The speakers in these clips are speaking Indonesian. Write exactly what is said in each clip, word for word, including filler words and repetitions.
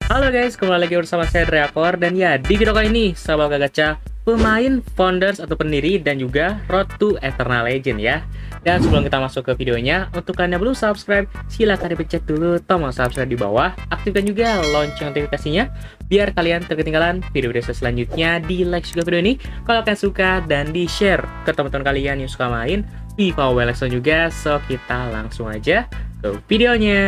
Halo guys, kembali lagi bersama saya Drakor. Dan ya, di video kali ini saya bakal gacha pemain Founders atau pendiri dan juga Road to Eternal Legend ya. Dan sebelum kita masuk ke videonya, untuk kalian yang belum subscribe, silahkan dipencet dulu tombol subscribe di bawah. Aktifkan juga lonceng notifikasinya biar kalian terketinggalan video-video selanjutnya. Di like juga video ini kalau kalian suka dan di share ke teman-teman kalian yang suka main FIFA Mobile Legends juga. So kita langsung aja ke videonya.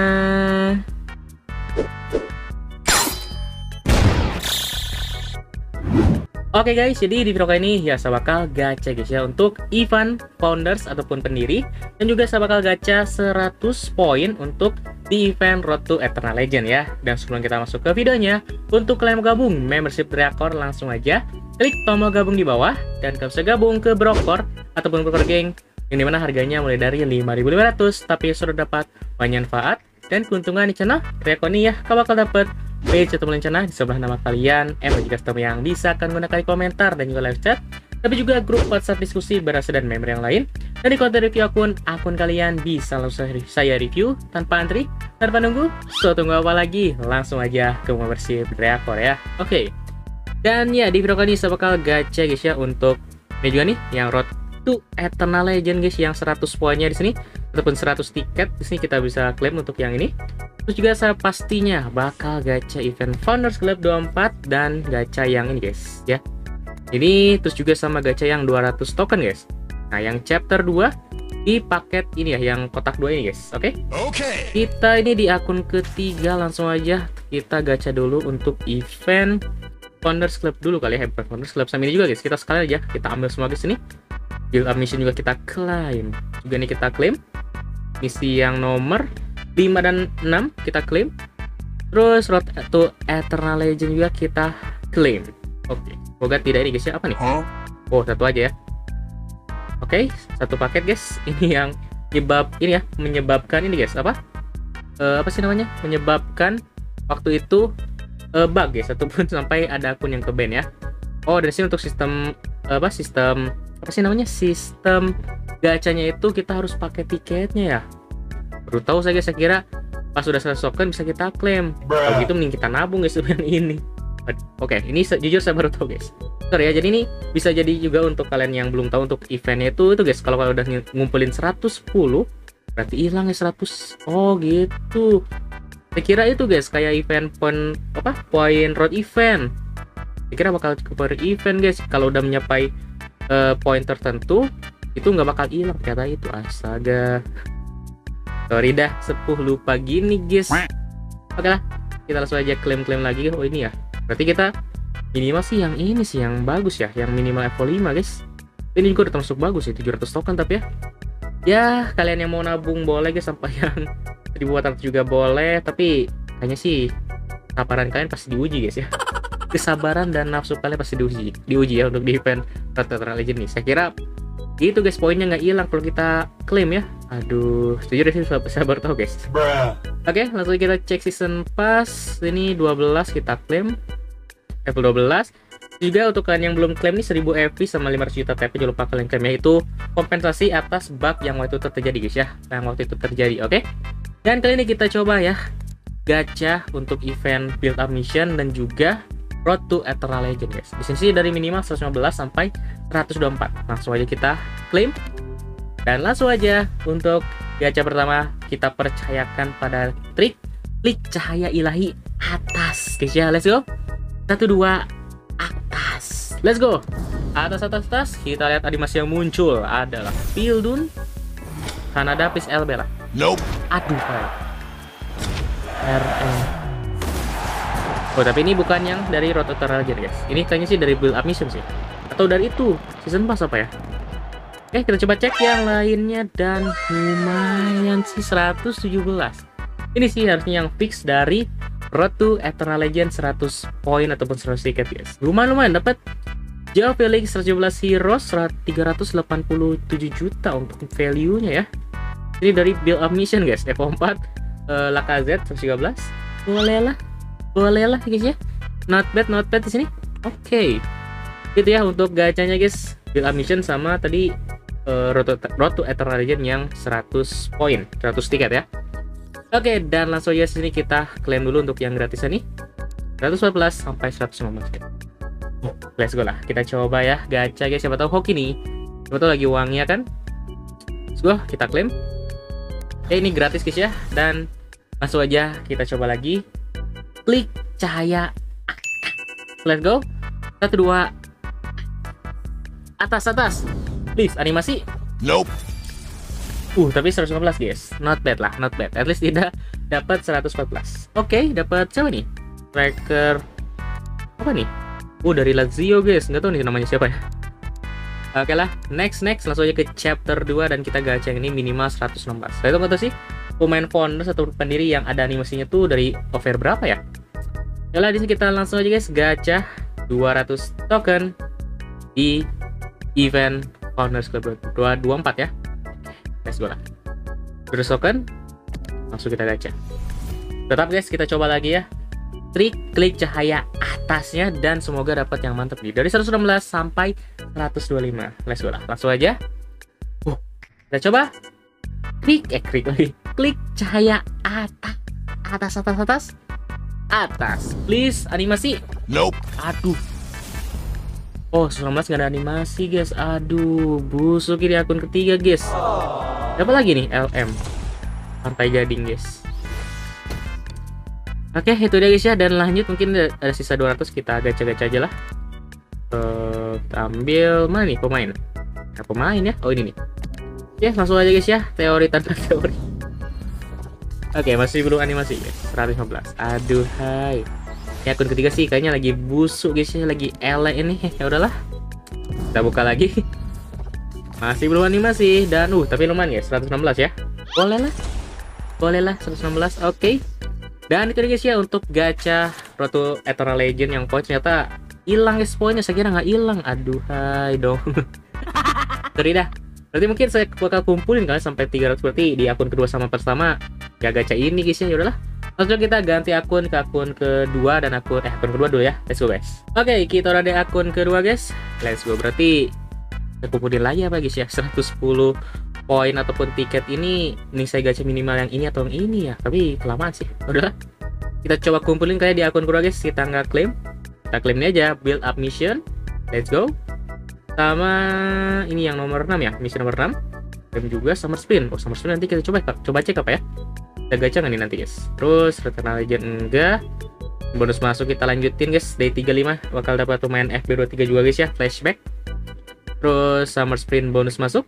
Oke guys, jadi di video kali ini ya saya bakal gacha guys ya untuk event Founders ataupun pendiri, dan juga saya bakal gacha seratus poin untuk di event Road to Eternal Legend ya. Dan sebelum kita masuk ke videonya, untuk kalian mau gabung membership Drakor, langsung aja klik tombol gabung di bawah dan kalian bisa gabung ke Brokor ataupun Broker Gang yang dimana harganya mulai dari lima ribu lima ratus, tapi sudah dapat banyak manfaat dan keuntungan di channel Drakor ini ya. Kau bakal dapat page atau lencana di sebelah nama kalian, emoji custom yang bisa kalian gunakan di komentar dan juga live chat, tapi juga grup WhatsApp diskusi berasa dan member yang lain. Dan di konten review akun, akun kalian bisa langsung saya review tanpa antri, tanpa nunggu. So tunggu apa lagi? Langsung aja ke membership Drakor ya. Oke. Okay. Dan ya, di video kali ini saya bakal gacha guys ya untuk ini juga nih yang Road to Eternal Legend guys, yang seratus poinnya di sini ataupun seratus tiket di sini kita bisa klaim untuk yang ini. Terus juga saya pastinya bakal gacha event Founders Club dua puluh empat dan gacha yang ini guys ya. Ini terus juga sama gacha yang dua ratus token guys. Nah, yang chapter dua di paket ini ya, yang kotak dua ini guys. Oke. Okay? Oke. Okay. Kita ini di akun ketiga, langsung aja kita gacha dulu untuk event Founders Club dulu kali ya. Founders Club sama ini juga guys. Kita sekali aja kita ambil semua guys ini. Build up mission juga kita klaim. Juga nih kita klaim. Misi yang nomor lima dan enam kita klaim. Terus Road to Eternal Legend juga kita klaim. Oke, okay. Semoga tidak ini guys ya. Apa nih? Huh? Oh, satu aja ya. Oke, okay, satu paket guys. Ini yang menyebab ini ya, menyebabkan ini guys, apa? Uh, apa sih namanya? Menyebabkan waktu itu uh, bug guys, ataupun sampai ada akun yang ke ban ya. Oh, dari sini untuk sistem uh, apa? Sistem apa sih namanya? Sistem gacanya itu kita harus pakai tiketnya ya. Baru tahu saya guys, saya kira pas sudah selesai token bisa kita klaim. Kalau gitu mending kita nabung guys yang ini. Oke, okay, ini jujur saya baru tahu guys. Sorry ya, jadi ini bisa jadi juga untuk kalian yang belum tahu untuk eventnya itu itu guys, kalau kalian udah ngumpulin seratus sepuluh berarti hilang ya seratus. Oh gitu. Saya kira itu guys kayak event poin apa? Poin road event. Saya kira bakal ke per event guys. Kalau udah mencapai uh, poin tertentu itu nggak bakal hilang kata itu. Astaga. Sorry dah, sepuh lupa gini guys. Oke lah, kita langsung aja klaim-klaim lagi. Oh ini ya, berarti kita minimal sih yang ini sih yang bagus ya, yang minimal level lima guys. Ini juga udah termasuk bagus sih, tujuh ratus token tapi ya. Ya kalian yang mau nabung boleh guys, sampai yang seribu empat ratus juga boleh. Tapi kayaknya sih kesabaran kalian pasti diuji guys ya. Kesabaran dan nafsu kalian pasti diuji, diuji ya untuk di event Road to Eternal Legend nih. Saya kira gitu guys, poinnya nggak hilang kalau kita klaim ya. Aduh, jujur sih saya baru tahu guys. Oke, okay, langsung kita cek season pass. Ini dua belas kita klaim, level dua belas. Juga untuk kalian yang belum klaim nih seribu F P sama lima ratus juta T P, jangan lupa kalian klaim ya. Itu kompensasi atas bug yang waktu itu terjadi guys ya, yang waktu itu terjadi. Oke, okay? Dan kali ini kita coba ya gacha untuk event build up mission dan juga Road to Eternal Legend guys. Di sini dari minimal seratus lima belas sampai seratus dua puluh empat. Langsung aja kita klaim. Dan langsung aja untuk gacha pertama kita percayakan pada trik klik cahaya ilahi atas guys ya. Let's go. Satu dua atas. Let's go. Atas atas atas. Kita lihat animasi yang muncul adalah Pildun, Kanada, Pis Elbela. Nope. Aduh kayak R M. Oh tapi ini bukan yang dari Road to Eternal Legend guys. Ini kayaknya sih dari build up mission sih. Atau dari itu season pass apa ya. Oke, kita coba cek yang lainnya. Dan lumayan sih seratus tujuh belas. Ini sih harusnya yang fix dari Road to Eternal Legend, seratus poin ataupun seratus tiket guys. Lumayan-lumayan dapat Jauh Felix seratus tujuh belas Heroes tiga ratus delapan puluh tujuh juta untuk value-nya ya. Ini dari build up mission guys. F empat uh, Lacazette seratus tiga belas. Boleh lah. Boleh lah guys ya. Not bad, not bad di sini. Oke. Okay. Gitu ya untuk gacanya guys. Build up mission sama tadi uh, Road to, Road to Eternal Legend yang seratus poin, seratus tiket ya. Oke, dan langsung aja sini kita klaim dulu untuk yang gratisan nih. seratus empat belas sampai seratus lima belas. Let's go lah. Kita coba ya gacha guys. Siapa tahu hoki nih. Siapa tahu lagi uangnya kan. Let's go, kita klaim. Oke, ini gratis guys ya. Dan langsung aja kita coba lagi. Klik cahaya. Let's go. Satu dua. Atas atas. Please animasi. Nope. Uh, tapi seratus lima belas guys. Not bad lah, not bad. At least tidak dapat seratus empat belas. Oke, okay, dapat siapa nih? Tracker apa nih? Oh, dari Lazio guys. Nggak tahu nih namanya siapa ya. Oke okay lah, next next langsung aja ke chapter dua dan kita gacha yang ini minimal seratus enam belas. Saya tahu nggak tahu sih pemain founders atau pendiri yang ada animasinya tuh dari over berapa ya? Yalah, di sini kita langsung aja guys gacha dua ratus token di event Founders Club dua dua empat ya. Let's go lah. Terus token langsung kita gacha. Tetap guys, kita coba lagi ya. Trik klik cahaya atasnya dan semoga dapat yang mantap nih. Dari seratus enam belas sampai seratus dua puluh lima. Let's go lah. Langsung aja. Uh, kita coba. Klik eh klik lagi. Klik cahaya atas. Atas atas atas. Atas. Please animasi. Nope. Aduh. Oh, sembilan belas nggak ada animasi guys. Aduh, busuk ini akun ketiga guys. Dapat lagi nih L M Pantai Gading guys. Oke, itu dia guys ya. Dan lanjut, mungkin ada sisa dua ratus, kita gacha-gacha aja lah. uh, Kita ambil mana nih pemain? Nah, pemain ya. Oh, ini nih. Ya, langsung aja guys ya. Teori tanpa teori. Oke, masih belum animasi guys. seratus lima belas. Aduh hai. Ini akun ketiga sih kayaknya lagi busuk guys ya. Lagi elek ini. Ya udahlah, kita buka lagi. Masih belum animasi. Dan uh tapi lumayan ya, seratus enam belas ya. Boleh lah. Boleh lah seratus enam belas. Oke okay. Dan itu guys ya untuk gacha Road to Eternal Legend yang poin ternyata hilang guys poinnya. Saya kira nggak hilang. Aduh hai dong. Sorry dah. Berarti mungkin saya bakal kumpulin kalian sampai tiga ratus, berarti di akun kedua sama pertama ya gacha ini guys ya. Ya udahlah. Langsung kita ganti akun ke akun kedua dan akun eh akun kedua dulu ya. Let's go guys. Oke, okay, kita udah di akun kedua guys. Let's go. Berarti kita kumpulin lagi apa guys ya, seratus sepuluh poin ataupun tiket ini. Ini saya gacha minimal yang ini atau yang ini ya, tapi kelamaan sih. Udah, kita coba kumpulin kayak di akun kedua guys. Kita nggak klaim, kita klaim ini aja, build up mission. Let's go. Sama ini yang nomor enam ya, mission nomor enam. Klaim juga summer sprint. Oh, summer sprint nanti kita coba coba cek apa ya. Kita gacha nggak nih nanti guys. Terus Eternal Legend enggak. Bonus masuk kita lanjutin guys. Day tiga puluh lima bakal dapat pemain F B dua puluh tiga juga guys ya, flashback. Terus summer sprint bonus masuk.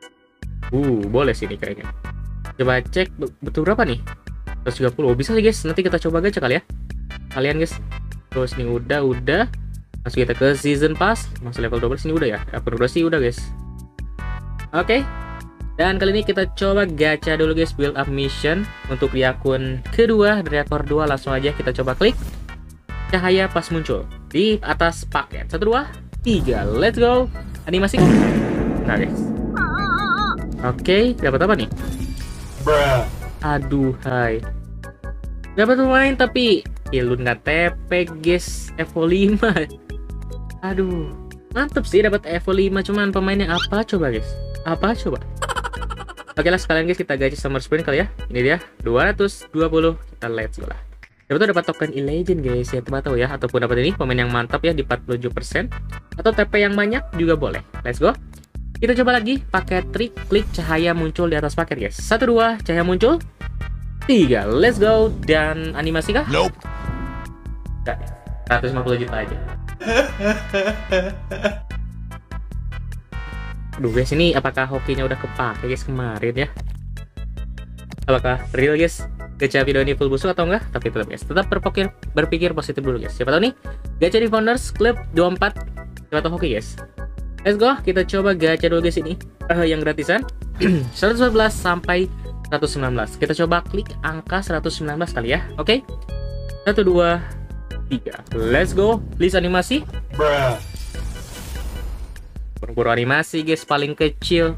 Uh, boleh sih nih kayaknya. Coba cek betul berapa nih? seratus tiga puluh. Oh, bisa sih guys. Nanti kita coba gacha kali ya. Kalian guys. Terus ini udah, udah. Langsung kita ke season pass. Masuk level dua belas ini udah ya. Akun udah sih udah guys. Oke. Okay. Dan kali ini kita coba gacha dulu guys, build up mission untuk di akun kedua, reaktor dua. Langsung aja kita coba klik cahaya pas muncul di atas paket. Satu dua tiga, let's go. Animasi. Nah guys. Oke, okay, dapat apa nih? Bruh. Aduh hai. Dapat pemain tapi Ilun nggak T P guys. Evo lima. Aduh, mantep sih dapat Evo lima, cuman pemainnya apa coba guys? Apa coba? Oke lah sekalian guys kita gacha summer sprint kali ya. Ini dia dua ratus dua puluh. Kita let's go lah. Dapat tuh dapat token e-legend guys ya, teman tahu ya, ataupun dapat ini pemain yang mantap ya di empat puluh tujuh persen atau T P yang banyak juga boleh. Let's go. Kita coba lagi pakai trik klik cahaya muncul di atas paket guys. Satu dua cahaya muncul. Tiga, let's go. Dan animasi kah? Nope. Enggak, seratus lima puluh juta aja. Aduh guys, ini apakah hokinya udah kepake guys kemarin ya? Apakah real guys gacha video ini full busuk atau enggak? Tapi tetap guys, tetap berpikir berpikir positif dulu guys. Siapa tahu nih gacha di Founders Club dua puluh empat siapa tahu hoki guys. Let's go, kita coba gacha dulu guys ini uh, yang gratisan seratus empat belas sampai seratus sembilan belas. Kita coba klik angka seratus sembilan belas kali ya. Oke. Okay? satu dua tiga. Let's go. Please animasi. Bruh. Buru animasi guys paling kecil.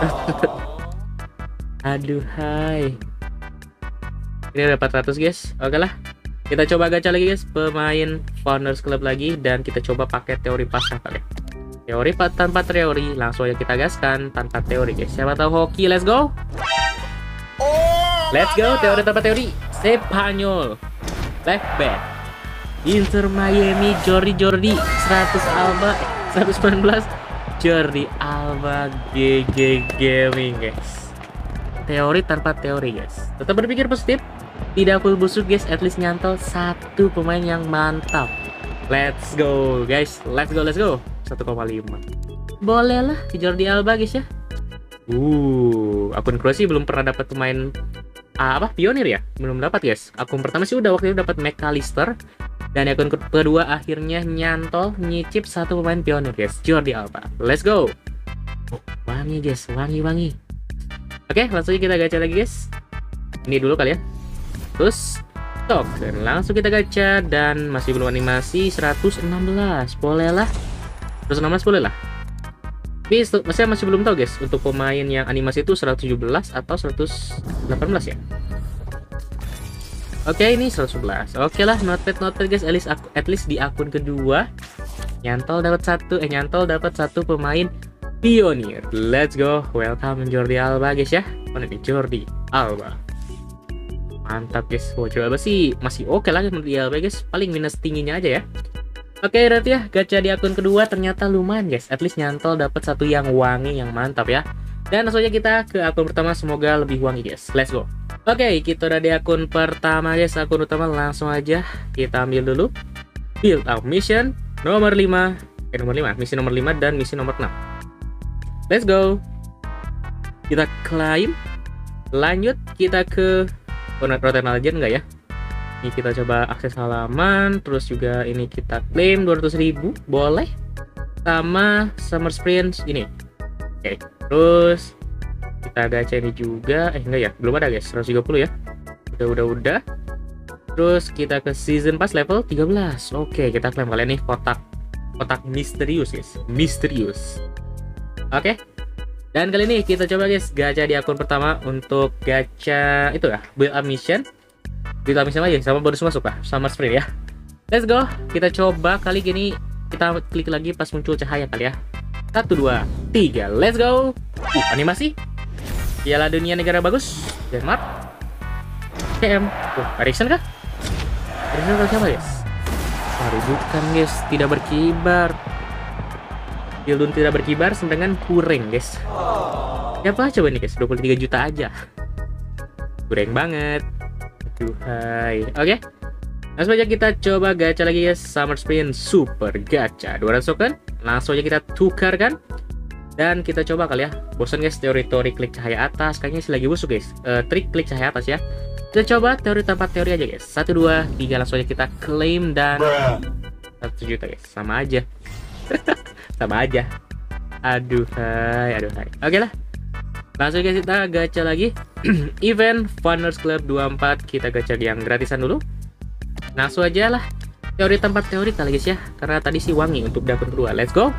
Aduh hai. Ini dapat seratus guys. Oke lah. Kita coba gacha lagi guys pemain Founders Club lagi dan kita coba pakai teori pasrah kali. Teori tanpa teori, langsung aja kita gaskan tanpa teori guys. Siapa tahu hoki, let's go. Oh. Let's go, teori tanpa teori. Spanyol, left back. Inter Miami, Jordi Jordi, seratus Alba, seratus sembilan belas, Jordi Alba, G G Gaming guys. Teori tanpa teori guys. Tetap berpikir positif, tidak full busuk guys, at least nyantol satu pemain yang mantap. Let's go guys, let's go, let's go. satu koma lima. Boleh lah Jordi Alba guys ya. Uh, akun Kroasia belum pernah dapat pemain ah, apa pionir ya? Belum dapat guys. Akun pertama sih udah waktu itu dapat McAllister. Dan akun kedua akhirnya nyantol nyicip satu pemain pionir guys, Jordi Alba. Let's go. Oh, wangi guys, wangi-wangi. Oke, langsung aja kita gacha lagi guys. Ini dulu kali ya. Terus token langsung kita gacha dan masih belum animasi seratus enam belas. Boleh lah. seratus enam belas boleh lah. Tapi saya masih belum tahu guys untuk pemain yang animasi itu seratus tujuh belas atau seratus delapan belas ya. Oke, okay, ini seratus sebelas. Oke okay lah, not bad, not bad guys. At least, at least di akun kedua nyantol dapat satu, eh nyantol dapat satu pemain pionir. Let's go, welcome Jordi Alba guys ya. Mana nih Jordi Alba? Mantap guys. Wah, Jordi Alba sih masih oke okay lah menurut Alba guys. Paling minus tingginya aja ya. Oke, okay, berarti ya gacha di akun kedua ternyata lumayan guys. At least nyantol dapat satu yang wangi, yang mantap ya. Dan langsung aja kita ke akun pertama, semoga lebih wangi guys. Let's go. Oke, okay, kita udah di akun pertama guys, akun utama. Langsung aja kita ambil dulu build up mission nomor lima, eh nomor lima, misi nomor lima dan misi nomor enam. Let's go. Kita claim. Lanjut kita ke Rotten Legend enggak ya? Ini kita coba akses halaman, terus juga ini kita claim dua ratus ribu, boleh. Sama Summer Sprint ini. Oke, okay. Terus kita gacha ini juga, eh enggak ya, belum ada guys, seratus tiga puluh ya. Udah, udah, udah. Terus kita ke Season Pass level tiga belas. Oke, kita klaim kalian nih kotak kotak misterius guys, misterius. Oke. Dan kali ini kita coba guys gacha di akun pertama untuk gacha itu ya, build up mission. Build up mission aja sama bonus masuk lah, Summer Sprint ya. Let's go. Kita coba kali gini, kita klik lagi pas muncul cahaya kali ya. Satu, dua, tiga, let's go. Uh, animasi Piala Dunia negara bagus, Denmark, K M. Oh, Eriksen kah? Eriksen atau siapa guys? Waduh, bukan guys, tidak berkibar. Yildun tidak berkibar, sedangkan kurang guys. Siapa coba nih guys? dua puluh tiga juta aja. Kurang banget. Aduh, hai. Oke. Langsung aja kita coba gacha lagi guys. Summer Sprint Super Gacha dua ratus token. Langsung aja kita tukarkan. Dan kita coba kali ya. Bosan guys teori-teori klik cahaya atas. Kayaknya sih lagi busuk guys. uh, Trik klik cahaya atas ya. Kita coba teori tanpa teori aja guys. Satu, dua, tiga. Langsung aja kita claim dan satu juta guys. Sama aja. Sama aja. Aduh hai. Aduh hai. Oke lah. Langsung guys kita gacha lagi. Event Founders Club dua puluh empat. Kita gacha yang gratisan dulu. Langsung aja lah. Teori tempat teori kali guys ya. Karena tadi sih wangi untuk di akun kedua. Let's go.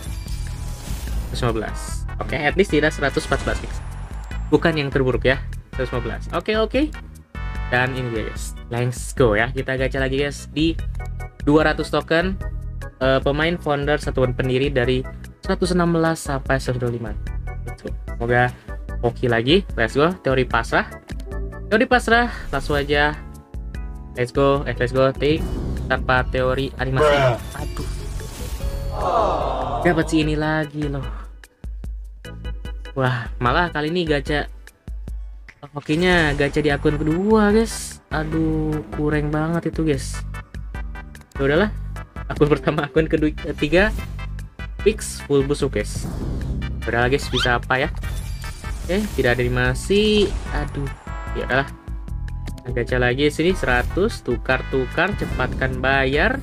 seratus lima belas. Oke, okay, at least tidak seratus empat belas guys. Bukan yang terburuk ya. seratus lima belas. Oke, okay, oke. Okay. Dan ini dia guys. Let's go ya. Kita gacha lagi guys di dua ratus token uh, pemain founder satuan pendiri dari seratus enam belas sampai seratus dua puluh lima. Gitu. Semoga oke lagi. Let's go. Teori pasrah. Teori pasrah. Langsung aja. Let's go. Eh, let's go. Take tanpa teori animasi. Aduh. Dapat si ini lagi loh. Wah, malah kali ini gacha. Oke-nya gacha di akun kedua, guys. Aduh, kurang banget itu, guys. Ya udahlah. Akun pertama, akun kedua, ketiga fix full busuk, guys. Udahlah, guys, bisa apa ya? Oke, tidak ada animasi. Aduh. Ya udahlah. Gacha lagi sini seratus, tukar-tukar, cepatkan bayar.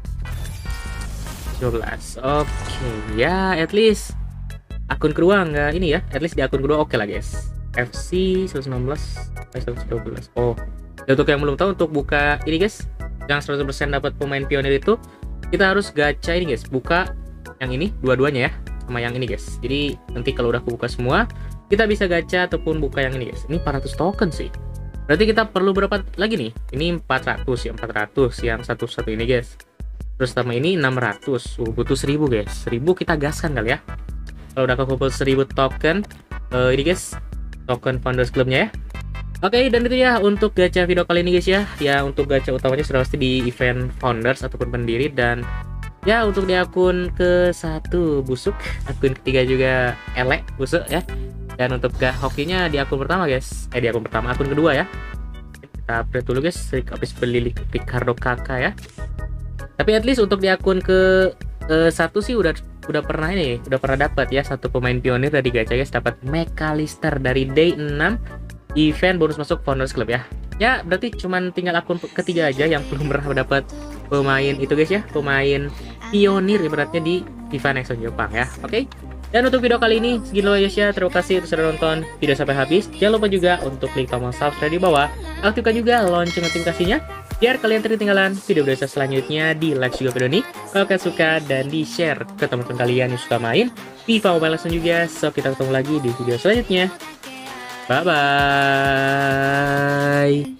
dua belas. Oke, okay. Ya, at least akun kedua enggak ini ya. At least di akun kedua oke okay lah, guys. F C seratus enam belas, seratus dua belas. Oh. Dan untuk yang belum tahu, untuk buka ini, guys, yang seratus persen dapat pemain pionir itu, kita harus gacha ini, guys. Buka yang ini dua-duanya ya, sama yang ini, guys. Jadi nanti kalau udah kebuka semua, kita bisa gacha ataupun buka yang ini, guys. Ini empat ratus token sih. Berarti kita perlu berapa lagi nih? Ini empat ratus ya, empat ratus yang satu-satu ini, guys. Terus sama ini enam ratus. Uh, butuh seribu, guys. seribu kita gaskan kali ya. Kalau udah kekumpul seribu token, uh, ini guys, token Founders Clubnya ya. Oke, dan itu ya untuk gacha video kali ini guys ya. Ya untuk gacha utamanya sudah pasti di event founders ataupun pendiri, dan ya untuk di akun ke satu busuk, akun ketiga juga elek busuk ya. Dan untuk gak hokinya di akun pertama guys, eh di akun pertama, akun kedua ya. Kita update dulu guys, habis beli Ricardo Kakak ya. Tapi at least untuk di akun ke uh, satu sih udah udah pernah ini, udah pernah dapat ya satu pemain pionir dari gacha guys, dapat McAllister dari day enam event bonus masuk Founders Club ya. Ya berarti cuman tinggal akun ketiga aja yang belum pernah dapat pemain itu guys ya, pemain pionir ibaratnya di event Nexon Jepang ya. Oke. Okay? Dan untuk video kali ini segini guys ya. Terima kasih sudah nonton video sampai habis. Jangan lupa juga untuk klik tombol subscribe di bawah. Aktifkan juga lonceng notifikasinya biar kalian tidak ketinggalan video-video selanjutnya. Di like juga video ini kalau kalian suka, dan di share ke teman-teman kalian yang suka main FIFA Mobile Legends juga. So kita ketemu lagi di video selanjutnya. Bye bye.